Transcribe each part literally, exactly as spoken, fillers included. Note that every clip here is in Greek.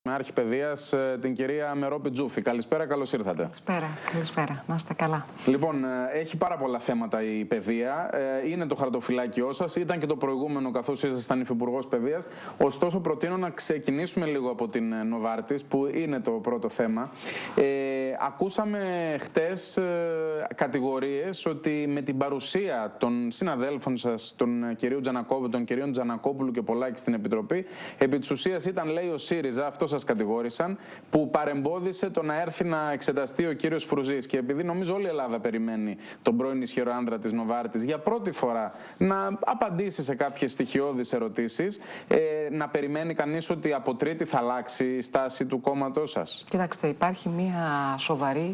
Με Άρχη Παιδείας, την κυρία Μερόπη Τζούφη. Καλησπέρα, καλώς ήρθατε. Καλησπέρα, καλησπέρα. Να είστε καλά. Λοιπόν, έχει πάρα πολλά θέματα η παιδεία. Είναι το χαρτοφυλάκιό σας. Ήταν και το προηγούμενο, καθώς ήσασταν υφυπουργός παιδείας. Ωστόσο, προτείνω να ξεκινήσουμε λίγο από την Νοβάρτης, που είναι το πρώτο θέμα. Ε, ακούσαμε χτες ε, κατηγορίες ότι με την παρουσία των συναδέλφων σας, τον κύριο Τζανακόπουλου, των κυρίων Τζανακόπουλου και Πολάκη στην Επιτροπή, επί της ουσίας ήταν, λέει, ο ΣΥΡΙΖΑ, αυτό σας κατηγόρησαν, που παρεμπόδισε το να έρθει να εξεταστεί ο κύριος Φρουζής. Και επειδή νομίζω όλη η Ελλάδα περιμένει τον πρώην ισχυρό άντρα της Νοβάρτης για πρώτη φορά να απαντήσει σε κάποιες στοιχειώδεις ερωτήσεις, ε, να περιμένει κανείς ότι από Τρίτη θα αλλάξει η στάση του κόμματός σας? Κοιτάξτε, υπάρχει μια σοβαρή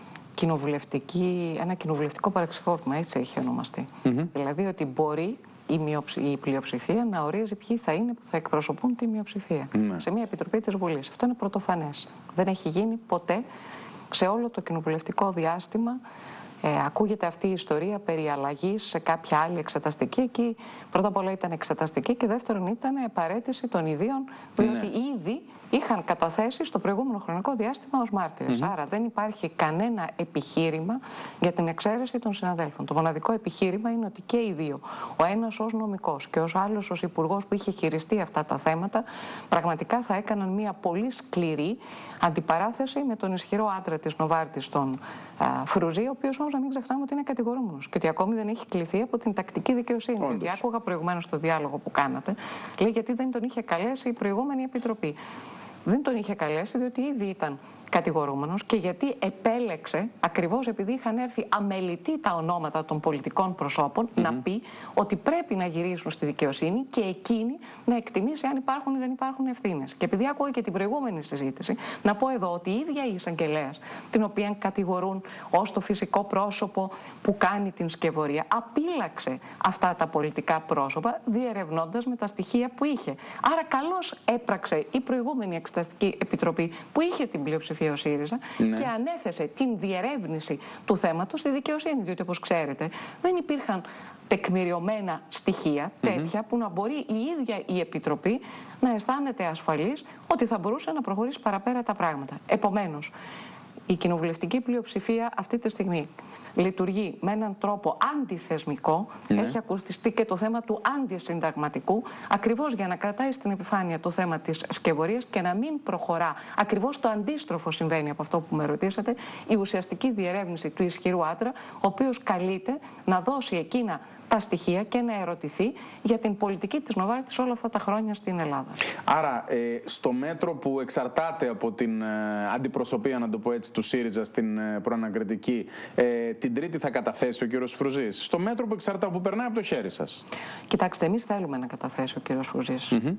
κοινοβουλευτική, ένα κοινοβουλευτικό παραξικόπημα, έτσι έχει ονομαστεί. Mm-hmm. Δηλαδή ότι μπορεί η, μειοψη... η πλειοψηφία να ορίζει ποιοι θα είναι που θα εκπροσωπούν τη μειοψηφία mm-hmm. σε μια επιτροπή της Βουλής. Αυτό είναι πρωτοφανές. Δεν έχει γίνει ποτέ σε όλο το κοινοβουλευτικό διάστημα. Ε, ακούγεται αυτή η ιστορία περί αλλαγής σε κάποια άλλη εξεταστική. Εκεί πρώτα απ' όλα ήταν εξεταστική και δεύτερον ήταν παραίτηση των ιδίων, διότι ναι. ήδη είχαν καταθέσει στο προηγούμενο χρονικό διάστημα ως μάρτυρες. Mm-hmm. Άρα δεν υπάρχει κανένα επιχείρημα για την εξαίρεση των συναδέλφων. Το μοναδικό επιχείρημα είναι ότι και οι δύο, ο ένας ως νομικός και ο άλλος ως υπουργός που είχε χειριστεί αυτά τα θέματα, πραγματικά θα έκαναν μια πολύ σκληρή αντιπαράθεση με τον ισχυρό άντρα της Νοβάρτης, τον α, Φρουζή, ο οποίος όμως να μην ξεχνάμε ότι είναι κατηγορούμενος και ότι ακόμη δεν έχει κληθεί από την τακτική δικαιοσύνη. Γιατί άκουγα προηγουμένως το διάλογο που κάνατε, λέει γιατί δεν τον είχε καλέσει η προηγούμενη επιτροπή. Δεν τον είχε καλέσει διότι ήδη ήταν κατηγορούμενος και γιατί επέλεξε, ακριβώς επειδή είχαν έρθει αμελητή τα ονόματα των πολιτικών προσώπων, mm-hmm. να πει ότι πρέπει να γυρίσουν στη δικαιοσύνη και εκείνη να εκτιμήσει αν υπάρχουν ή δεν υπάρχουν ευθύνες. Και επειδή άκουγα και την προηγούμενη συζήτηση, να πω εδώ ότι η ίδια η εισαγγελέας, την οποία κατηγορούν ως το φυσικό πρόσωπο που κάνει την σκευωρία, απείλαξε αυτά τα πολιτικά πρόσωπα, διερευνώντας με τα στοιχεία που είχε. Άρα καλώς έπραξε η προηγούμενη Εξεταστική Επιτροπή που είχε την πλειοψηφία ο ΣΥΡΙΖΑ ναι. και ανέθεσε την διερεύνηση του θέματος στη δικαιοσύνη. Διότι, όπως ξέρετε, δεν υπήρχαν τεκμηριωμένα στοιχεία τέτοια mm-hmm. που να μπορεί η ίδια η Επιτροπή να αισθάνεται ασφαλής ότι θα μπορούσε να προχωρήσει παραπέρα τα πράγματα. Επομένως, η κοινοβουλευτική πλειοψηφία αυτή τη στιγμή λειτουργεί με έναν τρόπο αντιθεσμικό. Ναι. Έχει ακουστεί και το θέμα του αντισυνταγματικού, ακριβώς για να κρατάει στην επιφάνεια το θέμα της σκευωρίας και να μην προχωρά. Ακριβώς το αντίστροφο συμβαίνει από αυτό που με ρωτήσατε, η ουσιαστική διερεύνηση του ισχυρού άντρα, ο οποίος καλείται να δώσει εκείνα τα στοιχεία και να ερωτηθεί για την πολιτική της Νοβάρτης όλα αυτά τα χρόνια στην Ελλάδα. Άρα, ε, στο μέτρο που εξαρτάται από την ε, αντιπροσωπεία, να το πω έτσι, του ΣΥΡΙΖΑ στην ε, προανακριτική, ε, την Τρίτη θα καταθέσει ο κύριος Φρουζής. Στο μέτρο που εξαρτάται, που περνάει από το χέρι σας. Κοιτάξτε, εμείς θέλουμε να καταθέσει ο κύριος Φρουζής. Mm-hmm.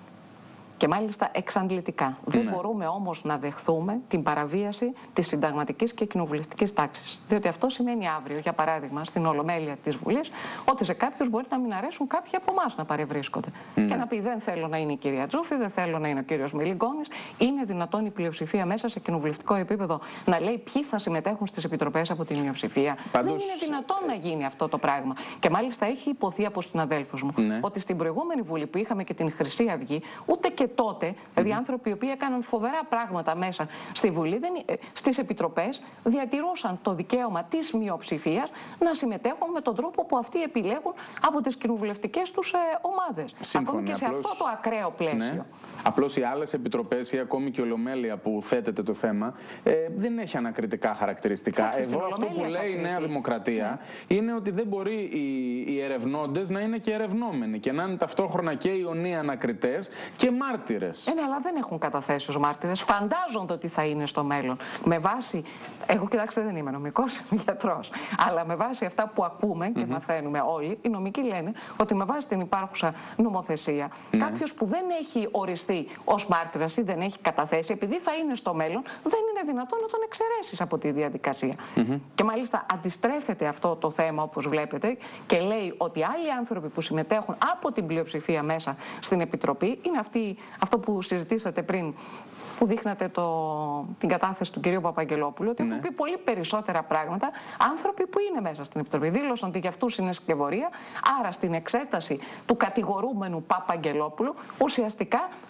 Και μάλιστα εξαντλητικά. Ναι. Δεν μπορούμε όμως να δεχθούμε την παραβίαση της συνταγματικής και κοινοβουλευτικής τάξης. Διότι αυτό σημαίνει αύριο, για παράδειγμα, στην Ολομέλεια της Βουλής, ότι σε κάποιους μπορεί να μην αρέσουν κάποιοι από εμάς να παρευρίσκονται. Ναι. Και να πει: δεν θέλω να είναι η κυρία Τζούφη, δεν θέλω να είναι ο κύριος Μιλιγκόνης. Είναι δυνατόν η πλειοψηφία μέσα σε κοινοβουλευτικό επίπεδο να λέει ποιοι θα συμμετέχουν στις επιτροπές από την μειοψηφία? Πάντως... Δεν είναι δυνατόν να γίνει αυτό το πράγμα. Και μάλιστα έχει υποθεί από συναδέλφους μου ναι. ότι στην προηγούμενη Βουλή που είχαμε και την Χρυσή Αυγή, ούτε και τότε, δηλαδή mm-hmm. άνθρωποι οι οποίοι έκαναν φοβερά πράγματα μέσα στη Βουλή, δεν, στις επιτροπές, διατηρούσαν το δικαίωμα της μειοψηφίας να συμμετέχουν με τον τρόπο που αυτοί επιλέγουν από τις κοινοβουλευτικές τους ε, ομάδες. Σύμφωνοι, ακόμη και σε απλώς, αυτό το ακραίο πλαίσιο. Ναι. Απλώς οι άλλες επιτροπές ή ακόμη και η Ολομέλεια που θέτεται το θέμα ε, δεν έχει ανακριτικά χαρακτηριστικά. Κοιτάξτε, Εδώ αυτό που λέει η Νέα Δημοκρατία ναι. είναι ότι δεν μπορεί οι, οι ερευνώντες να είναι και ερευνόμενοι και να είναι ταυτόχρονα και ιονοί ανακριτές και μάρτυρες. Ε, ναι, αλλά δεν έχουν καταθέσει ως μάρτυρες. Φαντάζονται ότι θα είναι στο μέλλον. Με βάση. Εγώ, κοιτάξτε, δεν είμαι νομικός, είμαι γιατρός. Αλλά με βάση αυτά που ακούμε και mm-hmm. μαθαίνουμε όλοι, οι νομικοί λένε ότι με βάση την υπάρχουσα νομοθεσία, mm-hmm. κάποιος που δεν έχει οριστεί ως μάρτυρας ή δεν έχει καταθέσει, επειδή θα είναι στο μέλλον, δεν είναι δυνατόν να τον εξαιρέσεις από τη διαδικασία. Mm-hmm. Και μάλιστα αντιστρέφεται αυτό το θέμα, όπως βλέπετε, και λέει ότι άλλοι άνθρωποι που συμμετέχουν από την πλειοψηφία μέσα στην Επιτροπή είναι αυτοί, αυτό που συζητήσατε πριν, που δείχνατε το, την κατάθεση του κυρίου Παπαγγελόπουλου, ότι ναι. έχουν πει πολύ περισσότερα πράγματα άνθρωποι που είναι μέσα στην Επιτροπή. Δήλωσαν ότι για αυτούς είναι σκευωρία, άρα στην εξέταση του κατηγορούμενου Παπαγγελόπουλου ουσιαστικά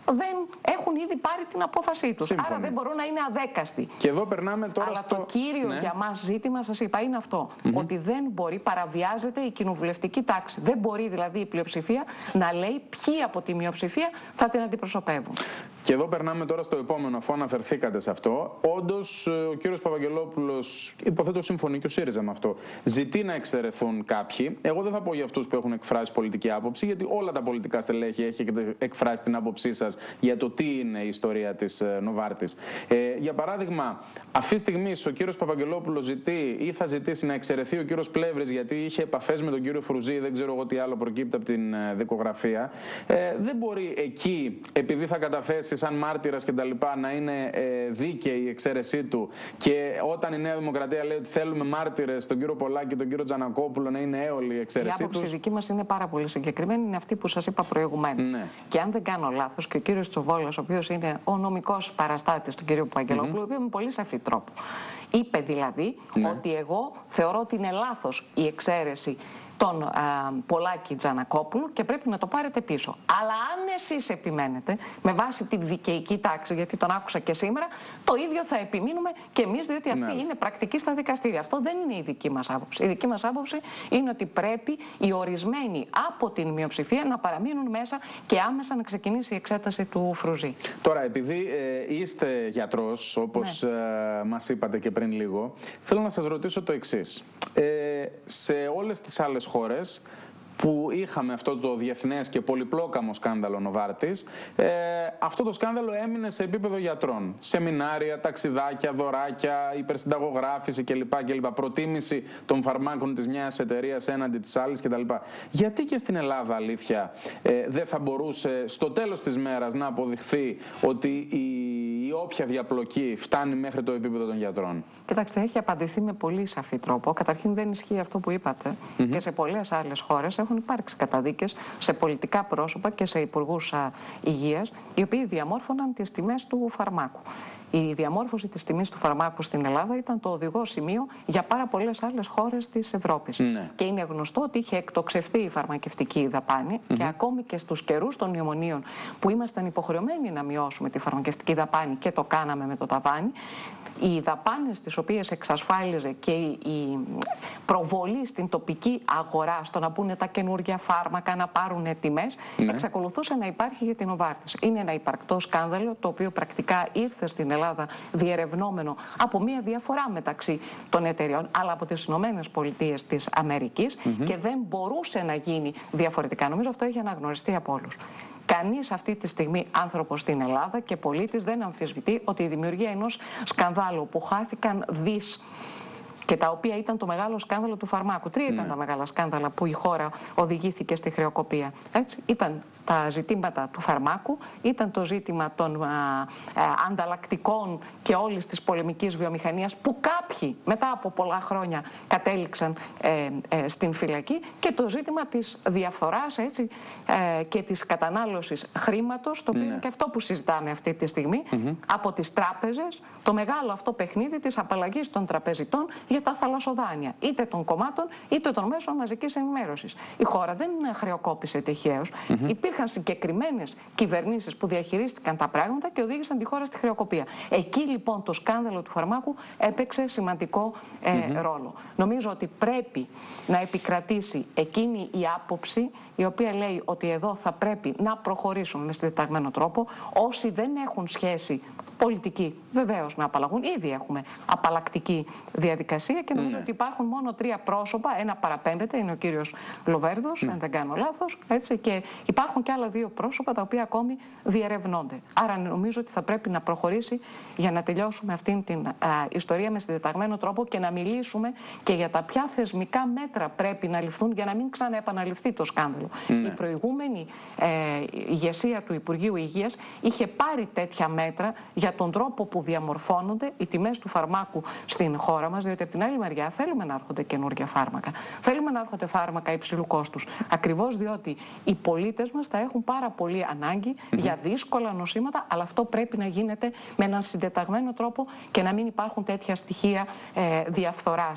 δεν έχουν ήδη πάρει την απόφασή τους. Σύμφωνοι. Άρα δεν μπορούν να είναι αδέκαστοι. Και εδώ περνάμε τώρα Αλλά στο... το κύριο ναι. για μας ζήτημα, σας είπα, είναι αυτό. Mm-hmm. Ότι δεν μπορεί, παραβιάζεται η κοινοβουλευτική τάξη. Δεν μπορεί δηλαδή η πλειοψηφία να λέει ποιοι από τη μειοψηφία θα την αντιπροσωπεύουν. Και εδώ περνάμε τώρα στο επόμενο, αφού αναφερθήκατε σε αυτό. Όντως, ο κύριος Παπαγγελόπουλος, υποθέτω συμφωνεί και ο ΣΥΡΙΖΑ με αυτό, ζητεί να εξαιρεθούν κάποιοι. Εγώ δεν θα πω για αυτούς που έχουν εκφράσει πολιτική άποψη, γιατί όλα τα πολιτικά στελέχη έχετε εκφράσει την άποψή σας για το τι είναι η ιστορία της Νοβάρτης. Ε, για παράδειγμα, αυτή τη στιγμή ο κύριος Παπαγγελόπουλος ζητεί ή θα ζητήσει να εξαιρεθεί ο κύριος Πλεύρης, γιατί είχε επαφές με τον κύριο Φρουζή, δεν ξέρω εγώ τι άλλο προκύπτει από την δικογραφία. Ε, δεν μπορεί εκεί, επειδή θα καταθέσει σαν μάρτυρας και τα λοιπά, να είναι ε, δίκαιη η εξαίρεσή του, και όταν η Νέα Δημοκρατία λέει ότι θέλουμε μάρτυρες, τον κύριο Πολάκη και τον κύριο Τζανακόπουλο, να είναι έολη η εξαίρεσή τους. Η άποψη δική μας είναι πάρα πολύ συγκεκριμένη, είναι αυτή που σας είπα προηγουμένως. Ναι. Και αν δεν κάνω λάθος, και ο κύριος Τσοβόλας, ο οποίος είναι ο νομικός παραστάτης του κύριου Παπαγγελόπουλου, mm-hmm. ο οποίος με πολύ σαφή τρόπο είπε δηλαδή ναι. ότι εγώ θεωρώ ότι είναι λάθος η εξαίρεση τον α, Πολάκη Τζανακόπουλου και πρέπει να το πάρετε πίσω. Αλλά αν εσείς επιμένετε με βάση τη δικαιική τάξη, γιατί τον άκουσα και σήμερα, το ίδιο θα επιμείνουμε και εμείς, διότι αυτή ναι. είναι πρακτική στα δικαστήρια. Αυτό δεν είναι η δική μας άποψη. Η δική μας άποψη είναι ότι πρέπει οι ορισμένοι από την μειοψηφία να παραμείνουν μέσα και άμεσα να ξεκινήσει η εξέταση του Φρουζή. Τώρα, επειδή ε, είστε γιατρός, όπως ναι. ε, μας είπατε και πριν λίγο, θέλω να σας ρωτήσω το εξής. Ε, σε όλες τις άλλες χώρες που είχαμε αυτό το διεθνές και πολυπλόκαμο σκάνδαλο Νοβάρτης, ε, αυτό το σκάνδαλο έμεινε σε επίπεδο γιατρών. Σεμινάρια, ταξιδάκια, δωράκια, υπερσυνταγογράφηση κλπ. κλπ. Προτίμηση των φαρμάκων της μιας εταιρείας έναντι της άλλης κτλ. Γιατί και στην Ελλάδα, αλήθεια, ε, δεν θα μπορούσε στο τέλος της μέρας να αποδειχθεί ότι η, η όποια διαπλοκή φτάνει μέχρι το επίπεδο των γιατρών? Κοιτάξτε, έχει απαντηθεί με πολύ σαφή τρόπο. Καταρχήν δεν ισχύει αυτό που είπατε mm-hmm. και σε πολλές άλλες χώρες έχουν υπάρξει καταδίκες σε πολιτικά πρόσωπα και σε υπουργούς υγείας, οι οποίοι διαμόρφωναν τις τιμές του φαρμάκου. Η διαμόρφωση της τιμής του φαρμάκου στην Ελλάδα ήταν το οδηγό σημείο για πάρα πολλές άλλες χώρες της Ευρώπης. Ναι. Και είναι γνωστό ότι είχε εκτοξευθεί η φαρμακευτική δαπάνη mm-hmm. και ακόμη και στους καιρούς των μνημονίων που ήμασταν υποχρεωμένοι να μειώσουμε τη φαρμακευτική δαπάνη και το κάναμε με το ταβάνι, οι δαπάνες τις οποίες εξασφάλιζε και η προβολή στην τοπική αγορά, στο να μπουν τα καινούργια φάρμακα, να πάρουν τιμές, ναι. εξακολουθούσε να υπάρχει για την Νοβάρτης. Είναι ένα υπαρκτό σκάνδαλο, το οποίο πρακτικά ήρθε στην Ελλάδα διερευνόμενο από μια διαφορά μεταξύ των εταιριών, αλλά από τις Ηνωμένες Πολιτείες της Αμερικής mm-hmm. και δεν μπορούσε να γίνει διαφορετικά. Νομίζω αυτό έχει αναγνωριστεί από όλους. Κανείς αυτή τη στιγμή άνθρωπος στην Ελλάδα και πολίτης δεν αμφισβητεί ότι η δημιουργία ενός σκανδάλου που χάθηκαν δις και τα οποία ήταν το μεγάλο σκάνδαλο του φαρμάκου. Τρία ήταν ναι. τα μεγάλα σκάνδαλα που η χώρα οδηγήθηκε στη χρεοκοπία. Έτσι, ήταν τα ζητήματα του φαρμάκου, ήταν το ζήτημα των α, α, ανταλλακτικών και όλης της πολεμικής βιομηχανίας που κάποιοι μετά από πολλά χρόνια κατέληξαν ε, ε, στην φυλακή, και το ζήτημα της διαφθοράς, έτσι, ε, και της κατανάλωσης χρήματος, το οποίο ναι. είναι και αυτό που συζητάμε αυτή τη στιγμή, mm-hmm. από τις τράπεζες, το μεγάλο αυτό παιχνίδι της απαλλαγής των τραπεζιτών για τα θαλασσοδάνεια, είτε των κομμάτων είτε των μέσων μαζικής ενημέρωσης. Η χώρα δεν χρεοκόπησε τυχαίως. Mm-hmm. Υπήρχαν συγκεκριμένες κυβερνήσεις που διαχειρίστηκαν τα πράγματα και οδήγησαν τη χώρα στη χρεοκοπία. Εκεί λοιπόν το σκάνδαλο του φαρμάκου έπαιξε σημαντικό ε, mm-hmm. ρόλο. Νομίζω ότι πρέπει να επικρατήσει εκείνη η άποψη η οποία λέει ότι εδώ θα πρέπει να προχωρήσουμε με συντεταγμένο τρόπο. Όσοι δεν έχουν σχέση πολιτική, βεβαίως να απαλλαγούν. Ήδη έχουμε απαλλακτική διαδικασία και νομίζω mm. ότι υπάρχουν μόνο τρία πρόσωπα. Ένα παραπέμπεται, είναι ο κύριος Λοβέρδος, mm. αν δεν κάνω λάθος. Έτσι, και υπάρχουν και άλλα δύο πρόσωπα τα οποία ακόμη διερευνώνται. Άρα νομίζω ότι θα πρέπει να προχωρήσει για να τελειώσουμε αυτήν την α, ιστορία με συντεταγμένο τρόπο και να μιλήσουμε και για τα ποια θεσμικά μέτρα πρέπει να ληφθούν για να μην ξαναεπαναληφθεί το σκάνδαλο. Mm. Η προηγούμενη ε, ηγεσία του Υπουργείου Υγείας είχε πάρει τέτοια μέτρα για τον τρόπο που διαμορφώνονται οι τιμές του φαρμάκου στην χώρα μας, διότι από την άλλη μεριά θέλουμε να έρχονται καινούργια φάρμακα. Θέλουμε να έρχονται φάρμακα υψηλού κόστους. Ακριβώς διότι οι πολίτες μας θα έχουν πάρα πολύ ανάγκη mm-hmm. για δύσκολα νοσήματα, αλλά αυτό πρέπει να γίνεται με έναν συντεταγμένο τρόπο και να μην υπάρχουν τέτοια στοιχεία ε, διαφθοράς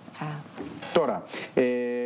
Ε. Τώρα, ε,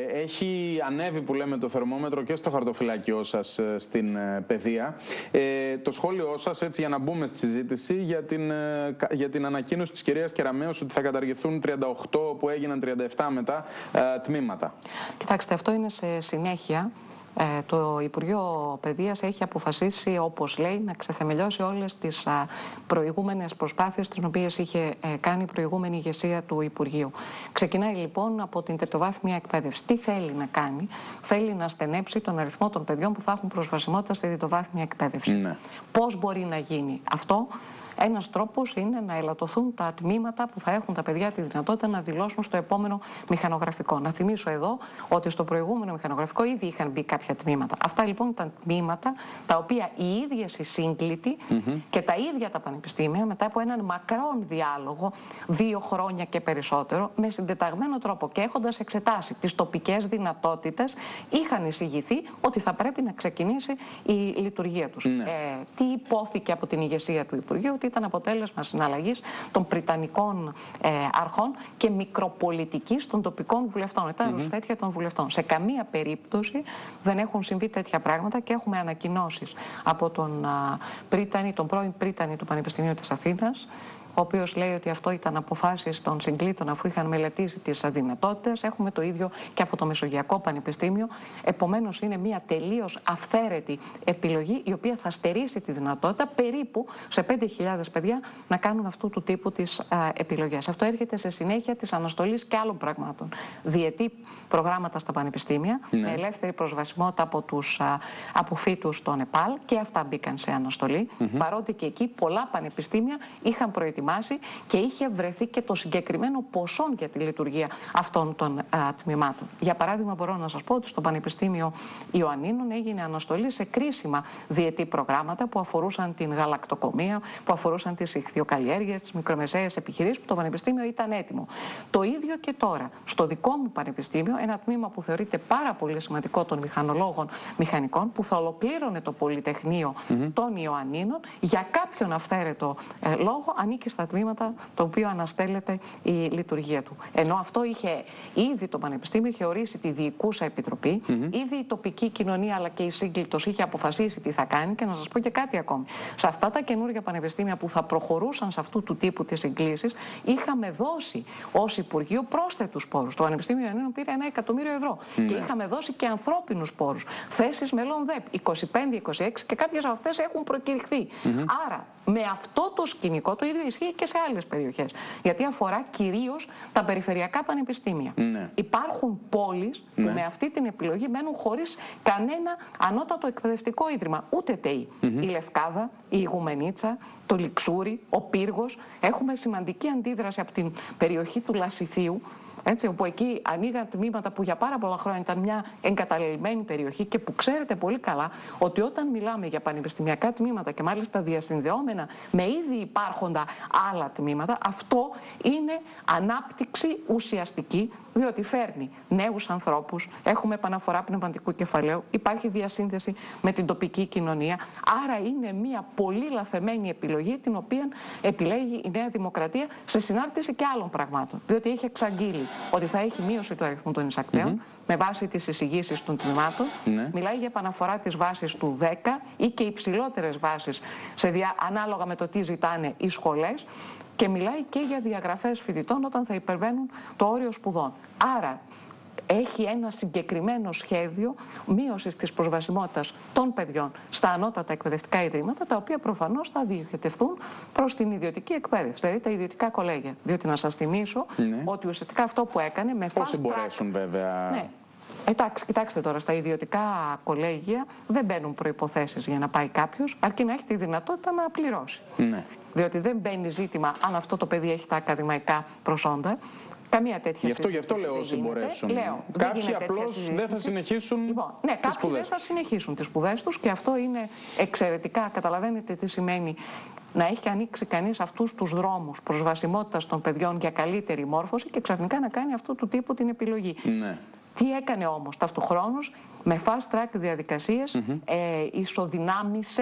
έχει ανέβει που λέμε το θερμόμετρο και στο χαρτοφυλάκιό σας ε, στην ε, παιδεία. Ε, το σχόλιο σας, έτσι για να μπούμε στη συζήτηση, για την, ε, για την ανακοίνωση της κυρίας Κεραμέως ότι θα καταργηθούν τριάντα οκτώ που έγιναν τριάντα επτά μετά ε, τμήματα. Κοιτάξτε, αυτό είναι σε συνέχεια. Ε, το Υπουργείο Παιδείας έχει αποφασίσει, όπως λέει, να ξεθεμελιώσει όλες τις α, προηγούμενες προσπάθειες τις οποίες είχε ε, κάνει η προηγούμενη ηγεσία του Υπουργείου. Ξεκινάει λοιπόν από την τριτοβάθμια εκπαίδευση. Τι θέλει να κάνει? Θέλει να στενέψει τον αριθμό των παιδιών που θα έχουν προσβασιμότητα στη τριτοβάθμια εκπαίδευση. Ναι. Πώς μπορεί να γίνει αυτό? Ένας τρόπος είναι να ελαττωθούν τα τμήματα που θα έχουν τα παιδιά τη δυνατότητα να δηλώσουν στο επόμενο μηχανογραφικό. Να θυμίσω εδώ ότι στο προηγούμενο μηχανογραφικό ήδη είχαν μπει κάποια τμήματα. Αυτά λοιπόν ήταν τμήματα τα οποία οι ίδιες οι σύγκλητοι mm-hmm. και τα ίδια τα πανεπιστήμια, μετά από έναν μακρόν διάλογο, δύο χρόνια και περισσότερο, με συντεταγμένο τρόπο και έχοντας εξετάσει τις τοπικές δυνατότητες, είχαν εισηγηθεί ότι θα πρέπει να ξεκινήσει η λειτουργία τους. Mm-hmm. Ε, τι υπόθηκε από την ηγεσία του Υπουργείου? Ήταν αποτέλεσμα συναλλαγής των πριτανικών ε, αρχών και μικροπολιτικής των τοπικών βουλευτών. Ήταν mm-hmm. ρουσφέτια των βουλευτών. Σε καμία περίπτωση δεν έχουν συμβεί τέτοια πράγματα και έχουμε ανακοινώσεις από τον, α, πρίτανη, τον πρώην πρίτανη του Πανεπιστημίου της Αθήνας, ο οποίος λέει ότι αυτό ήταν αποφάσεις των συγκλήτων αφού είχαν μελετήσει τις αδυνατότητες. Έχουμε το ίδιο και από το Μεσογειακό Πανεπιστήμιο. Επομένως είναι μια τελείως αυθαίρετη επιλογή η οποία θα στερήσει τη δυνατότητα περίπου σε πέντε χιλιάδες παιδιά να κάνουν αυτού του τύπου τις α, επιλογές. Αυτό έρχεται σε συνέχεια της αναστολής και άλλων πραγμάτων. Διετή προγράμματα στα πανεπιστήμια, ναι. με ελεύθερη προσβασιμότητα από τους α, αποφύτους στο Νεπάλ, και αυτά μπήκαν σε αναστολή, mm-hmm. παρότι και εκεί πολλά πανεπιστήμια είχαν προετοιμάσει και είχε βρεθεί και το συγκεκριμένο ποσό για τη λειτουργία αυτών των α, τμήματων. Για παράδειγμα, μπορώ να σας πω ότι στο Πανεπιστήμιο Ιωαννίνων έγινε αναστολή σε κρίσιμα διετή προγράμματα που αφορούσαν την γαλακτοκομεία, που αφορούσαν τις ιχθυοκαλλιέργειες, τις μικρομεσαίες επιχειρήσεις, που το Πανεπιστήμιο ήταν έτοιμο. Το ίδιο και τώρα. Στο δικό μου Πανεπιστήμιο, ένα τμήμα που θεωρείται πάρα πολύ σημαντικό των μηχανολόγων μηχανικών, που θα ολοκλήρωνε το Πολυτεχνείο mm-hmm. των Ιωαννίνων, για κάποιον αυθαίρετο ε, λόγο ανήκει στα τμήματα το οποίο αναστέλλεται η λειτουργία του. Ενώ αυτό είχε ήδη το Πανεπιστήμιο, είχε ορίσει τη διοικούσα επιτροπή, mm-hmm. ήδη η τοπική κοινωνία αλλά και η σύγκλητος είχε αποφασίσει τι θα κάνει. Και να σας πω και κάτι ακόμη. Σε αυτά τα καινούργια πανεπιστήμια που θα προχωρούσαν σε αυτού του τύπου τις συγκλήσεις, είχαμε δώσει ως Υπουργείο πρόσθετους πόρους. Το Πανεπιστήμιο Ιωαννίνων πήρε ένα εκατομμύριο ευρώ. Mm-hmm. Και είχαμε δώσει και ανθρώπινους πόρους. Θέσεις μελών ΔΕΠ είκοσι πέντε είκοσι έξι και κάποιες από αυτές έχουν προκηρυχθεί. Mm-hmm. Άρα, με αυτό το σκηνικό, το ίδιο ισχύει και σε άλλες περιοχές. Γιατί αφορά κυρίως τα περιφερειακά πανεπιστήμια. Ναι. Υπάρχουν πόλεις ναι. που με αυτή την επιλογή μένουν χωρίς κανένα ανώτατο εκπαιδευτικό ίδρυμα. Ούτε ΤΕΙ. Mm-hmm. Η Λευκάδα, η Ιγουμενίτσα, το Λιξούρι, ο Πύργος. Έχουμε σημαντική αντίδραση από την περιοχή του Λασιθίου. Έτσι, όπου εκεί ανοίγαν τμήματα που για πάρα πολλά χρόνια ήταν μια εγκαταλελειμμένη περιοχή και που ξέρετε πολύ καλά ότι όταν μιλάμε για πανεπιστημιακά τμήματα και μάλιστα διασυνδεόμενα με ήδη υπάρχοντα άλλα τμήματα, αυτό είναι ανάπτυξη ουσιαστική, διότι φέρνει νέους ανθρώπους, έχουμε επαναφορά πνευματικού κεφαλαίου, υπάρχει διασύνδεση με την τοπική κοινωνία, άρα είναι μια πολύ λαθεμένη επιλογή την οποία επιλέγει η Νέα Δημοκρατία σε συνάρτηση και άλλων πραγμάτων, διότι έχει εξαγγείλει ότι θα έχει μείωση του αριθμού των εισακτέων mm-hmm. με βάση τις εισηγήσεις των τμήματων. Mm-hmm. Μιλάει για επαναφορά της βάσης του δέκα ή και υψηλότερες βάσεις σε δια... ανάλογα με το τι ζητάνε οι σχολές, και μιλάει και για διαγραφές φοιτητών όταν θα υπερβαίνουν το όριο σπουδών. Άρα έχει ένα συγκεκριμένο σχέδιο μείωσης της προσβασιμότητας των παιδιών στα ανώτατα εκπαιδευτικά ιδρύματα, τα οποία προφανώς θα διοχετευτούν προς την ιδιωτική εκπαίδευση, δηλαδή τα ιδιωτικά κολέγια. Διότι να σας θυμίσω ναι. ότι ουσιαστικά αυτό που έκανε με fast track... Όσοι μπορέσουν βέβαια... Ναι. Εντάξει, κοιτάξτε τώρα, στα ιδιωτικά κολέγια δεν μπαίνουν προϋποθέσεις για να πάει κάποιος, αρκεί να έχει τη δυνατότητα να πληρώσει. Ναι. Διότι δεν μπαίνει ζήτημα αν αυτό το παιδί έχει τα ακαδημαϊκά προσόντα. Καμία τέτοια γι' αυτό, γι' αυτό λέω όσοι μπορέσουν. Λέω, κάποιοι απλώς δεν θα συνεχίσουν λοιπόν, ναι, τις κάποιοι δεν θα συνεχίσουν τις σπουδές τους και αυτό είναι εξαιρετικά. Καταλαβαίνετε τι σημαίνει να έχει ανοίξει κανείς αυτούς τους δρόμους προσβασιμότητας των παιδιών για καλύτερη μόρφωση και ξαφνικά να κάνει αυτού του τύπου την επιλογή. Ναι. Τι έκανε όμως ταυτοχρόνως με fast track διαδικασίες, mm-hmm. ε, ισοδυνάμισε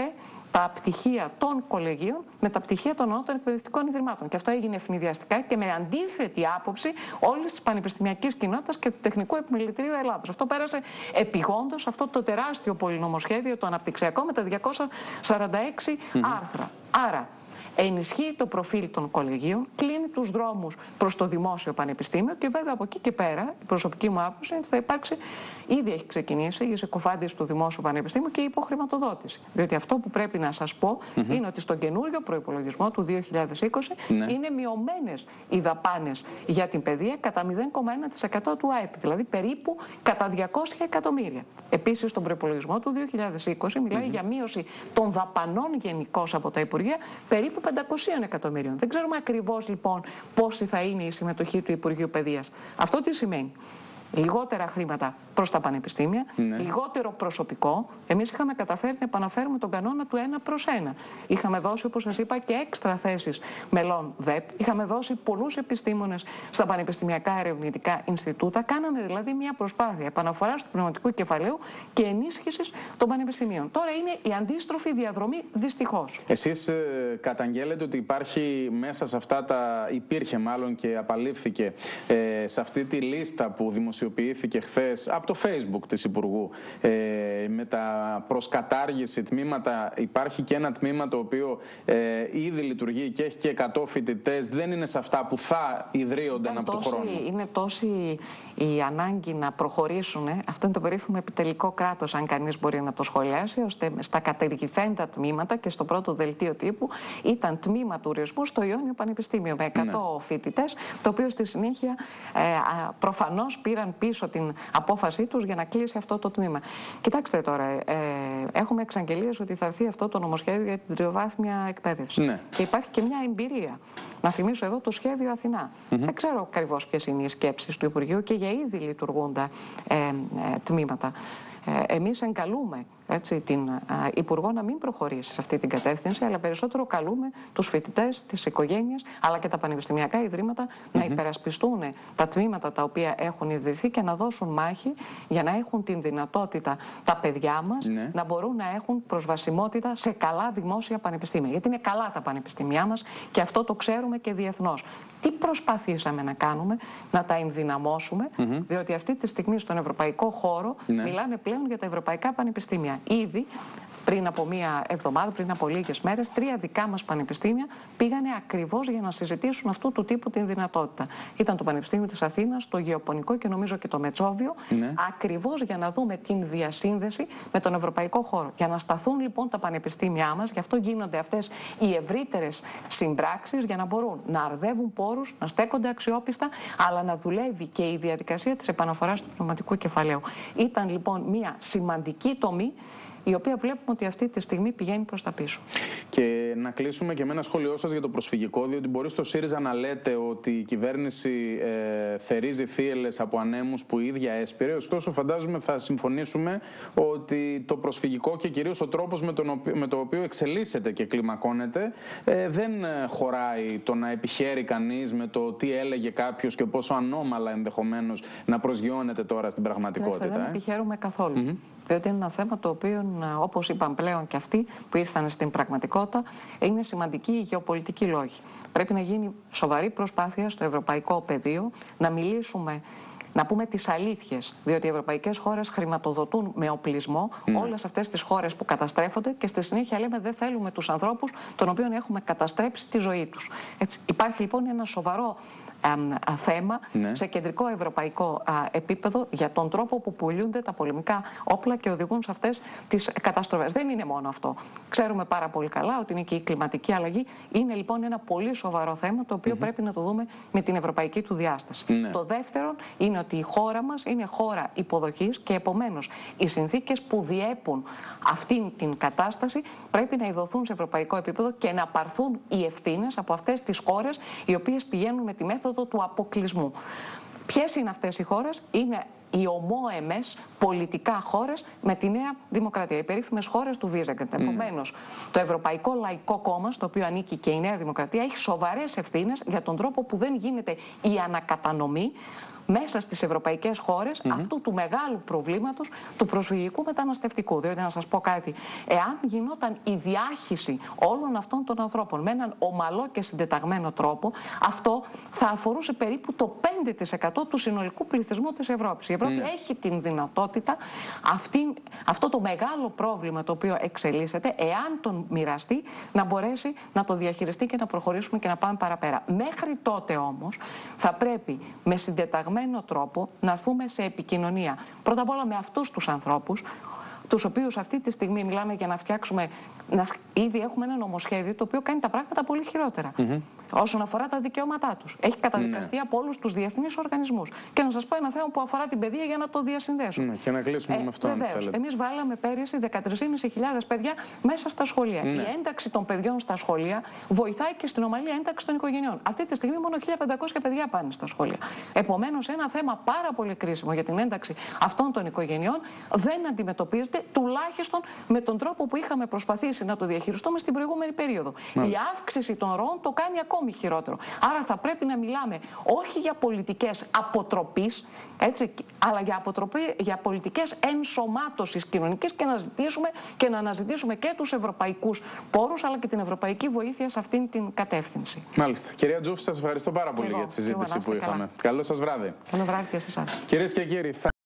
τα πτυχία των κολεγίων με τα πτυχία των ανώτερων εκπαιδευτικών ιδρυμάτων. Και αυτό έγινε ευνηδιαστικά και με αντίθετη άποψη όλη τη πανεπιστημιακή κοινότητα και του Τεχνικού Επιμελητηρίου Ελλάδος. Αυτό πέρασε επιγόντως αυτό το τεράστιο πολυνομοσχέδιο, το αναπτυξιακό, με τα διακόσια σαράντα έξι mm-hmm. άρθρα. Άρα, ενισχύει το προφίλ των κολεγίων, κλείνει τους δρόμους προς το δημόσιο πανεπιστήμιο και βέβαια από εκεί και πέρα η προσωπική μου άποψη είναι ότι θα υπάρξει, ήδη έχει ξεκινήσει η συκοφάντηση του δημόσιου πανεπιστήμιου και η υποχρηματοδότηση. Διότι αυτό που πρέπει να σας πω mm-hmm. είναι ότι στον καινούριο προϋπολογισμό του δύο χιλιάδες είκοσι ναι. είναι μειωμένες οι δαπάνες για την παιδεία κατά μηδέν κόμμα ένα τοις εκατό του ΑΕΠ, δηλαδή περίπου κατά διακόσια εκατομμύρια. Επίσης, στον προϋπολογισμό του δύο χιλιάδες είκοσι μιλάει mm-hmm. για μείωση των δαπανών γενικώς από τα Υπουργεία περίπου πεντακόσια εκατομμύριων. Δεν ξέρουμε ακριβώς λοιπόν πόση θα είναι η συμμετοχή του Υπουργείου Παιδείας. Αυτό τι σημαίνει? Λιγότερα χρήματα προς τα πανεπιστήμια, ναι. λιγότερο προσωπικό. Εμείς είχαμε καταφέρει να επαναφέρουμε τον κανόνα του ένα προς ένα. Είχαμε δώσει, όπως σας είπα, και έξτρα θέσεις μελών ΔΕΠ. Είχαμε δώσει πολλούς επιστήμονες στα πανεπιστημιακά ερευνητικά Ινστιτούτα. Κάναμε δηλαδή μια προσπάθεια επαναφοράς του πνευματικού κεφαλαίου και ενίσχυσης των πανεπιστημίων. Τώρα είναι η αντίστροφη διαδρομή, δυστυχώς. Εσείς ε, καταγγέλλετε ότι υπάρχει μέσα σε αυτά τα. Υπήρχε μάλλον και απαλήφθηκε ε, σε αυτή τη λίστα που δημοσιοποιήθηκε χθες από το Facebook της Υπουργού ε, με τα προσκατάργηση τμήματα. Υπάρχει και ένα τμήμα το οποίο ε, ήδη λειτουργεί και έχει και εκατό φοιτητές. Δεν είναι σε αυτά που θα ιδρύονταν από τόση, το χρόνο. Είναι τόση η ανάγκη να προχωρήσουν. Ε, αυτό είναι το περίφημο επιτελικό κράτος, αν κανείς μπορεί να το σχολιάσει, ώστε στα κατεργηθέντα τμήματα και στο πρώτο δελτίο τύπου ήταν τμήμα τουρισμού στο Ιόνιο Πανεπιστήμιο με εκατό ναι. φοιτητές, το οποίο στη συνέχεια ε, προφανώς πήραν πίσω την απόφασή τους για να κλείσει αυτό το τμήμα. Κοιτάξτε τώρα, ε, έχουμε εξαγγελίες ότι θα έρθει αυτό το νομοσχέδιο για την τριοβάθμια εκπαίδευση. Ναι. Και υπάρχει και μια εμπειρία. Να θυμίσω εδώ το σχέδιο Αθηνά. Mm-hmm. Δεν ξέρω ακριβώς ποιες είναι οι σκέψεις του Υπουργείου και για ήδη λειτουργούντα ε, ε, τμήματα. Ε, εμείς εγκαλούμε έτσι, την α, Υπουργό να μην προχωρήσει σε αυτή την κατεύθυνση, αλλά περισσότερο καλούμε τους φοιτητές, τις οικογένειες, αλλά και τα πανεπιστημιακά ιδρύματα mm-hmm. να υπερασπιστούν τα τμήματα τα οποία έχουν ιδρυθεί και να δώσουν μάχη για να έχουν την δυνατότητα τα παιδιά μας mm-hmm. να μπορούν να έχουν προσβασιμότητα σε καλά δημόσια πανεπιστήμια. Γιατί είναι καλά τα πανεπιστήμια μας και αυτό το ξέρουμε και διεθνώς. Τι προσπαθήσαμε να κάνουμε? Να τα ενδυναμώσουμε, mm-hmm. διότι αυτή τη στιγμή στον ευρωπαϊκό χώρο mm-hmm. μιλάνε πλέον για τα ευρωπαϊκά πανεπιστήμια. Ήδη πριν από μία εβδομάδα, πριν από λίγες μέρες, τρία δικά μας πανεπιστήμια πήγανε ακριβώς για να συζητήσουν αυτού του τύπου την δυνατότητα. Ήταν το Πανεπιστήμιο της Αθήνας, το Γεωπονικό και νομίζω και το Μετσόβιο, ναι. ακριβώς για να δούμε την διασύνδεση με τον ευρωπαϊκό χώρο. Για να σταθούν λοιπόν τα πανεπιστήμια μας, γι' αυτό γίνονται αυτές οι ευρύτερες συμπράξεις, για να μπορούν να αρδεύουν πόρους, να στέκονται αξιόπιστα, αλλά να δουλεύει και η διαδικασία της επαναφοράς του πνευματικού κεφαλαίου. Ήταν λοιπόν μία σημαντική τομή, η οποία βλέπουμε ότι αυτή τη στιγμή πηγαίνει προς τα πίσω. Και να κλείσουμε και με ένα σχόλιο σας για το προσφυγικό, διότι μπορεί στο ΣΥΡΙΖΑ να λέτε ότι η κυβέρνηση ε, θερίζει θύελλες από ανέμους που η ίδια έσπηρε, ωστόσο φαντάζομαι θα συμφωνήσουμε ότι το προσφυγικό και κυρίως ο τρόπος με τον οποίο, με το οποίο εξελίσσεται και κλιμακώνεται ε, δεν χωράει το να επιχαίρει κανείς με το τι έλεγε κάποιος και πόσο ανώμαλα ενδεχομένως να προσγειώνεται τώρα στην πραγματικότητα. Κοιτάξτε, δεν ε. επιχαίρουμε καθόλου. Mm-hmm. Διότι είναι ένα θέμα το οποίο, όπως είπαν πλέον και αυτοί που ήρθαν στην πραγματικότητα, είναι σημαντική η γεωπολιτική λόγη. Πρέπει να γίνει σοβαρή προσπάθεια στο ευρωπαϊκό πεδίο να μιλήσουμε, να πούμε τις αλήθειες, διότι οι ευρωπαϊκές χώρες χρηματοδοτούν με οπλισμό mm. όλες αυτές τις χώρες που καταστρέφονται και στη συνέχεια λέμε δεν θέλουμε τους ανθρώπους των οποίων έχουμε καταστρέψει τη ζωή τους. Έτσι, υπάρχει λοιπόν ένα σοβαρό Α, α, θέμα ναι. σε κεντρικό ευρωπαϊκό α, επίπεδο για τον τρόπο που πουλούνται τα πολεμικά όπλα και οδηγούν σε αυτές τις καταστροφές. Δεν είναι μόνο αυτό. Ξέρουμε πάρα πολύ καλά ότι είναι και η κλιματική αλλαγή. Είναι λοιπόν ένα πολύ σοβαρό θέμα το οποίο mm-hmm. πρέπει να το δούμε με την ευρωπαϊκή του διάσταση. Ναι. Το δεύτερο είναι ότι η χώρα μας είναι χώρα υποδοχής και επομένως οι συνθήκες που διέπουν αυτή την κατάσταση πρέπει να ειδωθούν σε ευρωπαϊκό επίπεδο και να πάρθουν οι ευθύνες από αυτές τις χώρες οι οποίες πηγαίνουν με τη μέθοδο του αποκλεισμού. Ποιες είναι αυτές οι χώρες? Είναι οι ομόεμες πολιτικά χώρες με τη Νέα Δημοκρατία, οι περίφημες χώρες του Βίζεγκραντ. Mm. Επομένως, το Ευρωπαϊκό Λαϊκό Κόμμα, στο οποίο ανήκει και η Νέα Δημοκρατία, έχει σοβαρές ευθύνες για τον τρόπο που δεν γίνεται η ανακατανομή μέσα στις ευρωπαϊκές χώρες mm-hmm. αυτού του μεγάλου προβλήματος του προσφυγικού μεταναστευτικού. Διότι να σας πω κάτι, εάν γινόταν η διάχυση όλων αυτών των ανθρώπων με έναν ομαλό και συντεταγμένο τρόπο, αυτό θα αφορούσε περίπου το πέντε τοις εκατό του συνολικού πληθυσμού της Ευρώπης. Η Ευρώπη mm. έχει την δυνατότητα αυτή, αυτό το μεγάλο πρόβλημα το οποίο εξελίσσεται, εάν τον μοιραστεί, να μπορέσει να το διαχειριστεί και να προχωρήσουμε και να πάμε παραπέρα. Μέχρι τότε όμως θα πρέπει με συντεταγμένο τρόπο να έρθουμε σε επικοινωνία πρώτα απ' όλα με αυτούς τους ανθρώπους, τους οποίους αυτή τη στιγμή μιλάμε για να φτιάξουμε, να, ήδη έχουμε ένα νομοσχέδιο το οποίο κάνει τα πράγματα πολύ χειρότερα. Mm-hmm. Όσον αφορά τα δικαιώματά τους. Έχει καταδικαστεί mm-hmm. από όλους τους διεθνείς οργανισμούς. Και να σας πω ένα θέμα που αφορά την παιδεία για να το διασυνδέσω. Mm-hmm. Και να κλείσουμε ε, με αυτό, βεβαίως, αν θέλετε. Εμείς βάλαμε πέρυσι δεκατρείς χιλιάδες πεντακόσια παιδιά μέσα στα σχολεία. Mm-hmm. Η ένταξη των παιδιών στα σχολεία βοηθάει και στην ομαλή ένταξη των οικογενειών. Αυτή τη στιγμή μόνο χίλια πεντακόσια παιδιά πάνε στα σχολεία. Επομένως, ένα θέμα πάρα πολύ κρίσιμο για την ένταξη αυτών των οικογενειών δεν αντιμετωπίζεται τουλάχιστον με τον τρόπο που είχαμε προσπαθήσει να το διαχειριστούμε στην προηγούμενη περίοδο. Μάλιστα. Η αύξηση των ροών το κάνει ακόμη χειρότερο. Άρα θα πρέπει να μιλάμε όχι για πολιτικές αποτροπής, έτσι, αλλά για, αποτροπή, για πολιτικές ενσωμάτωσης κοινωνικής και να ζητήσουμε και να αναζητήσουμε και τους ευρωπαϊκούς πόρους αλλά και την ευρωπαϊκή βοήθεια σε αυτήν την κατεύθυνση. Μάλιστα. Κυρία Τζούφη, σας ευχαριστώ πάρα πολύ εγώ, για τη συζήτηση που είχαμε. Καλό σας βράδυ. Καλό βράδυ και σε εσάς. Κυρίες και κύριοι,